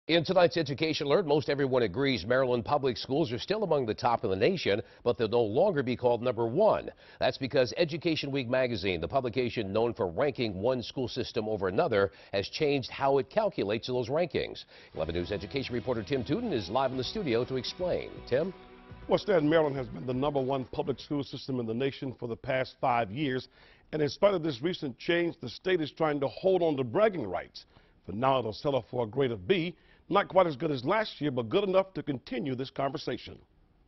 In tonight's Education Alert, most everyone agrees Maryland public schools are still among the top in the nation, but they'll no longer be called #1. That's because Education Week magazine, the publication known for ranking one school system over another, has changed how it calculates those rankings. 11 News education reporter Tim Tootin is live in the studio to explain. Tim? Well, Stan, Maryland has been the #1 public school system in the nation for the past 5 years. And in spite of this recent change, the state is trying to hold on to bragging rights. For now, it'll settle for a grade of B. Not quite as good as last year, but good enough to continue this conversation.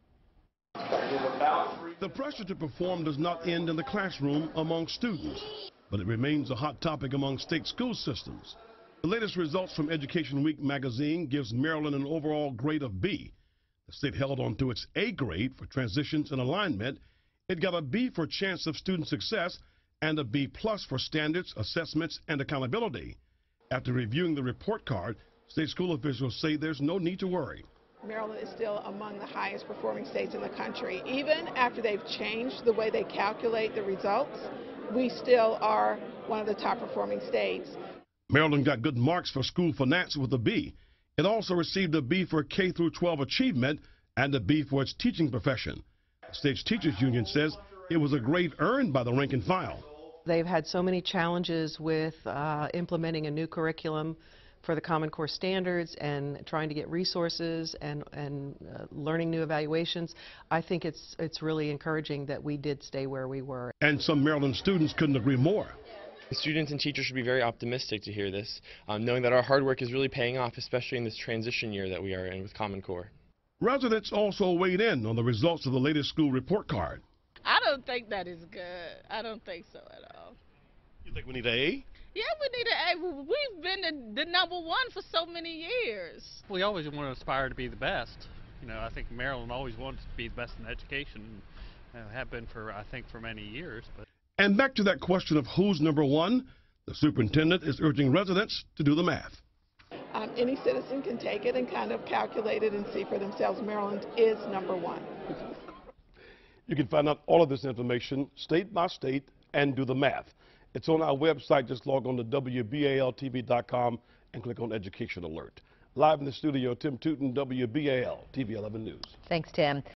The pressure to perform does not end in the classroom among students, but it remains a hot topic among state school systems. The latest results from Education Week magazine gives Maryland an overall grade of B. The state held on to its A grade for transitions and alignment. It got a B for chance of student success and a B+ for standards, assessments, and accountability. After reviewing the report card, state school officials say there's no need to worry. Maryland is still among the highest performing states in the country. Even after they've changed the way they calculate the results, we still are one of the top performing states. Maryland got good marks for school finance with a B. It also received a B for K-12 achievement and a B for its teaching profession. The state's teachers union says it was a grade earned by the rank and file. They've had so many challenges with implementing a new curriculum for the Common Core standards and trying to get resources and learning new evaluations. I think it's really encouraging that we did stay where we were. And some Maryland students couldn't agree more. Students and teachers should be very optimistic to hear this, knowing that our hard work is really paying off, especially in this transition year that we are in with Common Core. Residents also weighed in on the results of the latest school report card. I don't think that is good. I don't think so at all. You think we need an A? Yeah, we need an A. We've been the #1 for so many years. We always want to aspire to be the best. You know, I think Maryland always wants to be the best in education, have been for, I think, for many years. But. And back to that question of who's #1, the superintendent is urging residents to do the math. Any citizen can take it and kind of calculate it and see for themselves. Maryland is #1. You can find out all of this information state by state and do the math. It's on our website. Just log on to WBAL-TV.com and click on Education Alert. Live in the studio, Tim Tootin, WBAL-TV 11 News. Thanks, Tim.